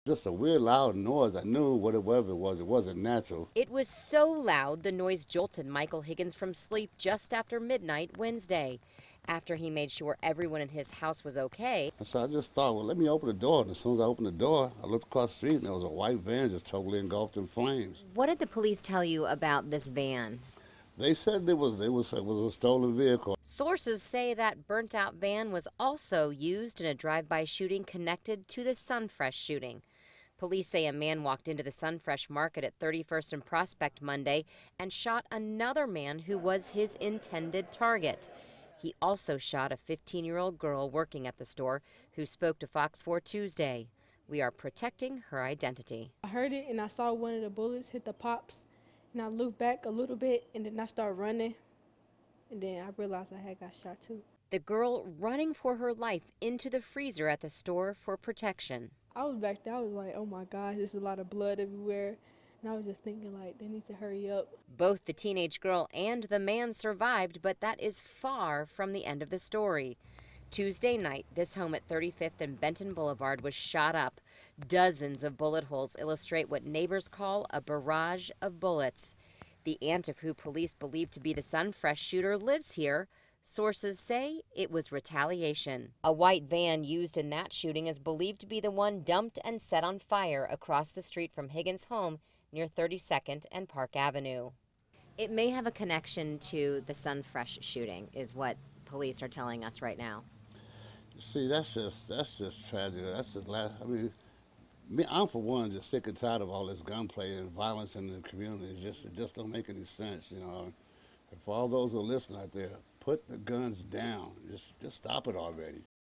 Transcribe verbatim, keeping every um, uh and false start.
Just a weird loud noise. I knew whatever it was, it wasn't natural. It was so loud the noise jolted Michael Higgins from sleep just after midnight Wednesday. After he made sure everyone in his house was okay, And so I just thought, well, let me open the door. And as soon as I opened the door, I looked across the street and there was a white van just totally engulfed in flames. what did the police tell you about this van? They said it was it was it was a stolen vehicle. Sources say that burnt out van was also used in a drive-by shooting connected to the Sunfresh shooting. Police say a man walked into the Sunfresh market at thirty-first and Prospect Monday and shot another man who was his intended target. He also shot a fifteen-year-old girl working at the store who spoke to Fox four Tuesday. We are protecting her identity. I heard it and I saw one of the bullets hit the pops, and I looked back a little bit and then I started running, and then I realized I had got shot too. The girl running for her life into the freezer at the store for protection. I was back there, I was like, oh my gosh, there's a lot of blood everywhere. And I was just thinking, like, they need to hurry up. Both the teenage girl and the man survived, but that is far from the end of the story. Tuesday night, this home at thirty-fifth and Benton Boulevard was shot up. Dozens of bullet holes illustrate what neighbors call a barrage of bullets. The aunt of who police believe to be the Sunfresh shooter lives here. Sources say it was retaliation. A white van used in that shooting is believed to be the one dumped and set on fire across the street from Higgins' home near thirty-second and Park Avenue. It may have a connection to the Sunfresh shooting, is what police are telling us right now. See, that's just that's just tragic. That's just last. I mean, me, I'm for one just sick and tired of all this gunplay and violence in the community. It just it just don't make any sense, you know. And for all those who are listening out there, put the guns down. Just just stop it already.